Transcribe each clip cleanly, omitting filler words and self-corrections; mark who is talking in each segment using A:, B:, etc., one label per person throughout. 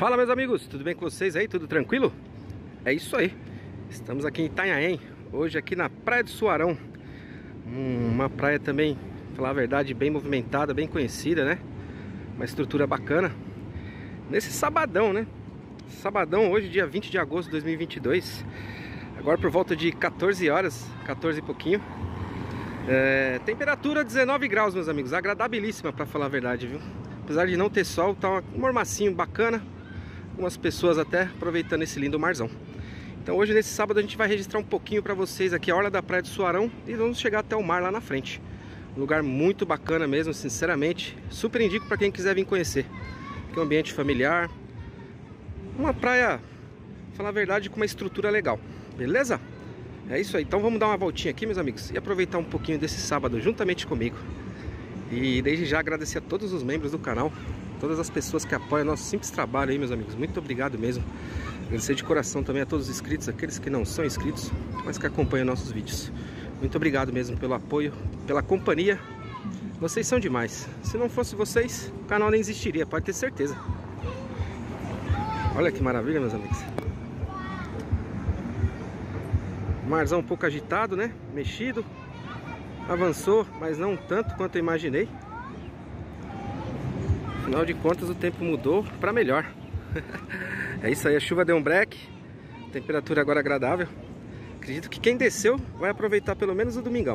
A: Fala, meus amigos, tudo bem com vocês aí? Tudo tranquilo? É isso aí. Estamos aqui em Itanhaém, hoje aqui na Praia do Suarão. Uma praia também, pra falar a verdade, bem movimentada, bem conhecida, né? Uma estrutura bacana. Nesse sabadão, né? Sabadão, hoje dia 20 de agosto de 2022. Agora por volta de 14 horas, 14 e pouquinho. Temperatura 19 graus, meus amigos. Agradabilíssima, pra falar a verdade, viu? Apesar de não ter sol, tá um mormacinho bacana. Algumas pessoas até aproveitando esse lindo marzão. Então hoje, nesse sábado, a gente vai registrar um pouquinho pra vocês aqui a orla da Praia do Suarão. E vamos chegar até o mar lá na frente. Um lugar muito bacana mesmo, sinceramente. Super indico pra quem quiser vir conhecer. Aqui é um ambiente familiar. Uma praia, pra falar a verdade, com uma estrutura legal. Beleza? É isso aí. Então vamos dar uma voltinha aqui, meus amigos. E aproveitar um pouquinho desse sábado juntamente comigo. E desde já agradecer a todos os membros do canal, todas as pessoas que apoiam nosso simples trabalho aí, meus amigos. Muito obrigado mesmo. Agradecer de coração também a todos os inscritos, aqueles que não são inscritos, mas que acompanham nossos vídeos. Muito obrigado mesmo pelo apoio, pela companhia. Vocês são demais. Se não fosse vocês, o canal nem existiria, pode ter certeza. Olha que maravilha, meus amigos. Marzão um pouco agitado, né? Mexido. Avançou, mas não tanto quanto eu imaginei. Afinal de contas, o tempo mudou para melhor. É isso aí, a chuva deu um break. Temperatura agora agradável. Acredito que quem desceu vai aproveitar pelo menos o domingão.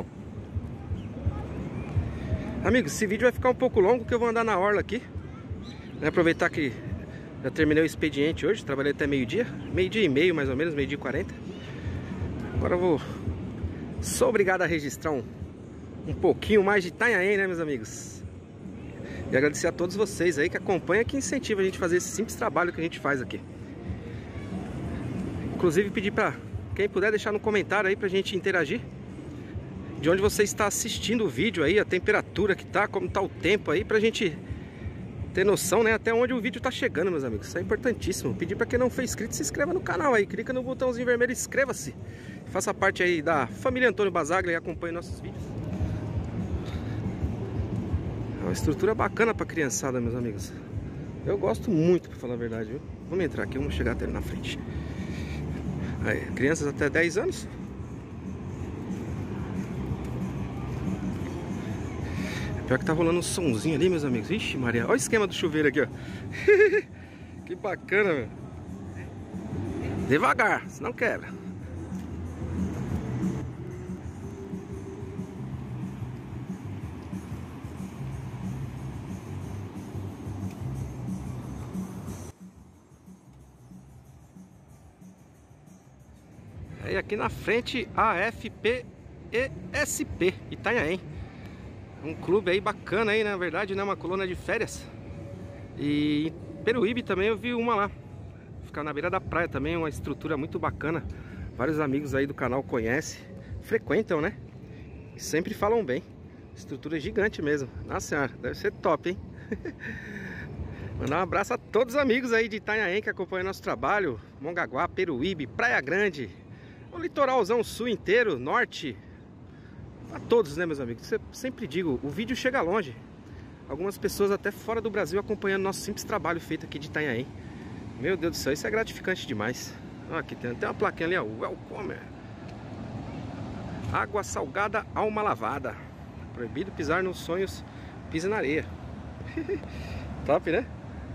A: Amigos, esse vídeo vai ficar um pouco longo, que eu vou andar na orla aqui. Vou aproveitar que já terminei o expediente hoje. Trabalhei até meio-dia. Meio-dia e meio, mais ou menos, meio-dia e 40. Agora eu sou obrigado a registrar um pouquinho mais de Itanhaém, né, meus amigos? E agradecer a todos vocês aí que acompanham, que incentivam a gente a fazer esse simples trabalho que a gente faz aqui. Inclusive pedir pra quem puder deixar no comentário aí pra gente interagir de onde você está assistindo o vídeo aí, a temperatura que tá, como tá o tempo aí, pra gente ter noção, né, até onde o vídeo tá chegando, meus amigos. Isso é importantíssimo. Pedir pra quem não foi inscrito, se inscreva no canal aí, clica no botãozinho vermelho e inscreva-se. Faça parte aí da família Antônio Basaglia e acompanhe nossos vídeos. É uma estrutura bacana pra criançada, meus amigos. Eu gosto muito, pra falar a verdade, viu? Vamos entrar aqui, vamos chegar até ali na frente. Aí, crianças até 10 anos. Pior que tá rolando um sonzinho ali, meus amigos. Ixi, Maria, olha o esquema do chuveiro aqui, ó. Que bacana, meu. Devagar, senão quebra. E aqui na frente, AFPESP Itanhaém. Um clube aí bacana aí, na verdade, né? Uma colônia de férias. E em Peruíbe também eu vi uma lá. Ficar na beira da praia também, uma estrutura muito bacana. Vários amigos aí do canal conhecem, frequentam, né? E sempre falam bem. Estrutura gigante mesmo. Nossa senhora, deve ser top, hein? Mandar um abraço a todos os amigos aí de Itanhaém que acompanham nosso trabalho. Mongaguá, Peruíbe, Praia Grande. O litoralzão sul inteiro, norte. A todos, né, meus amigos? Eu sempre digo, o vídeo chega longe. Algumas pessoas até fora do Brasil acompanhando nosso simples trabalho feito aqui de Itanhaém. Meu Deus do céu, isso é gratificante demais. Ó, aqui tem uma plaquinha ali, ó, Welcome. Água salgada, alma lavada. Proibido pisar nos sonhos, pisa na areia. Top, né?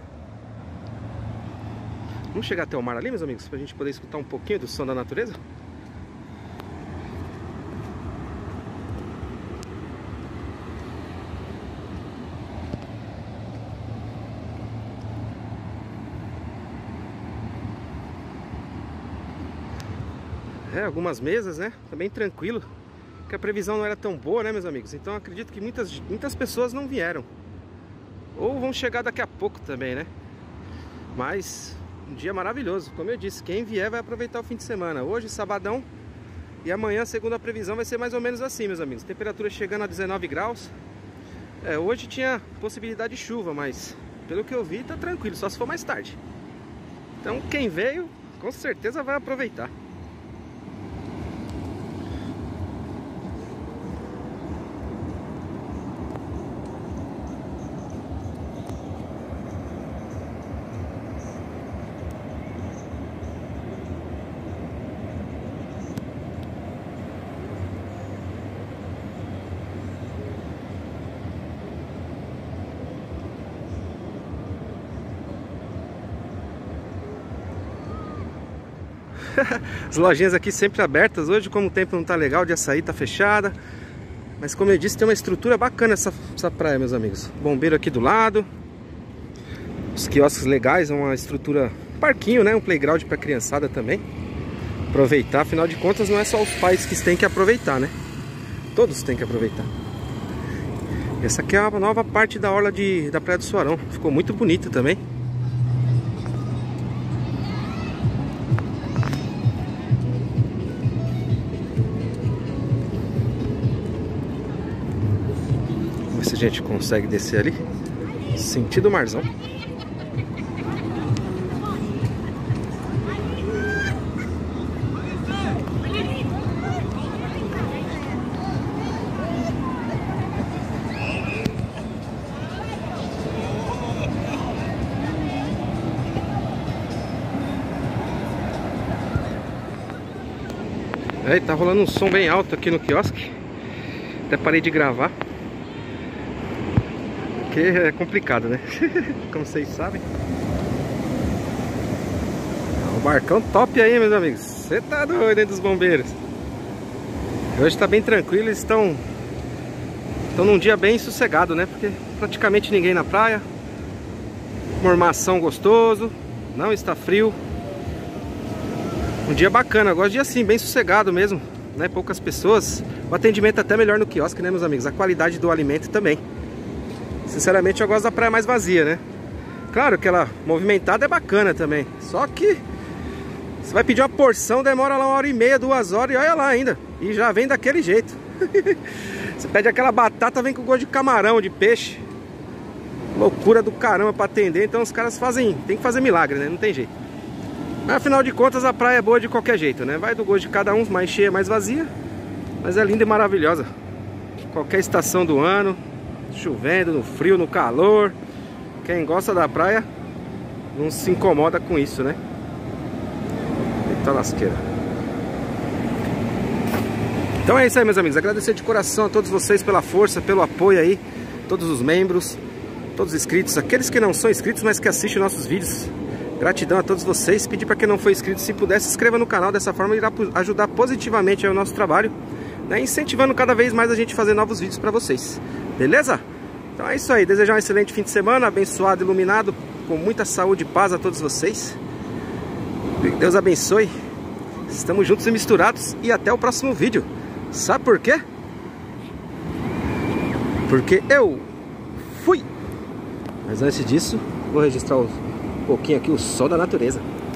A: Vamos chegar até o mar ali, meus amigos, pra gente poder escutar um pouquinho do som da natureza? Algumas mesas, né? Tá bem tranquilo. Porque a previsão não era tão boa, né, meus amigos? Então acredito que muitas pessoas não vieram. Ou vão chegar daqui a pouco também, né? Mas um dia maravilhoso. Como eu disse, quem vier vai aproveitar o fim de semana. Hoje, sabadão. E amanhã, segundo a previsão, vai ser mais ou menos assim, meus amigos. Temperatura chegando a 19 graus. Hoje tinha possibilidade de chuva, mas pelo que eu vi, tá tranquilo. Só se for mais tarde. Então quem veio, com certeza vai aproveitar. As lojinhas aqui sempre abertas. Hoje, como o tempo não tá legal, de açaí tá fechada. Mas como eu disse, tem uma estrutura bacana essa praia, meus amigos. Bombeiro aqui do lado. Os quiosques legais, uma estrutura, parquinho, né? Um playground pra criançada também. Aproveitar, afinal de contas não é só os pais que têm que aproveitar, né? Todos têm que aproveitar. Essa aqui é a nova parte da orla da Praia do Suarão. Ficou muito bonita também. Vamos ver se a gente consegue descer ali. Sentido Marzão. Tá rolando um som bem alto aqui no quiosque. Até parei de gravar, porque é complicado, né? Como vocês sabem. O barcão top aí, meus amigos. Você tá doido, hein, dos bombeiros. Hoje tá bem tranquilo. Eles estão num dia bem sossegado, né? Porque praticamente ninguém na praia. Mormação gostoso. Não está frio. Um dia bacana, eu gosto de dia assim, bem sossegado mesmo, né? Poucas pessoas. O atendimento até melhor no quiosque, né, meus amigos? A qualidade do alimento também. Sinceramente, eu gosto da praia mais vazia, né? Claro que ela movimentada é bacana também. Só que você vai pedir uma porção, demora lá 1h30, 2 horas e olha lá ainda. E já vem daquele jeito. Você pede aquela batata, vem com gosto de camarão, de peixe. Loucura do caramba pra atender. Então os caras tem que fazer milagre, né? Não tem jeito. Mas afinal de contas a praia é boa de qualquer jeito, né? Vai do gosto de cada um, mais cheia, mais vazia. Mas é linda e maravilhosa. Qualquer estação do ano. Chovendo, no frio, no calor. Quem gosta da praia não se incomoda com isso, né? Eita lasqueira. Então é isso aí, meus amigos. Agradecer de coração a todos vocês pela força, pelo apoio aí. Todos os membros, todos os inscritos. Aqueles que não são inscritos, mas que assistem nossos vídeos. Gratidão a todos vocês. Pedir para quem não foi inscrito, se puder, se inscreva no canal. Dessa forma irá ajudar positivamente aí o nosso trabalho, né? Incentivando cada vez mais a gente fazer novos vídeos para vocês. Beleza? Então é isso aí. Desejar um excelente fim de semana, abençoado, iluminado, com muita saúde e paz a todos vocês. Deus abençoe. Estamos juntos e misturados. E até o próximo vídeo. Sabe por quê? Porque eu fui. Mas antes disso, vou registrar um pouquinho aqui o sol da natureza.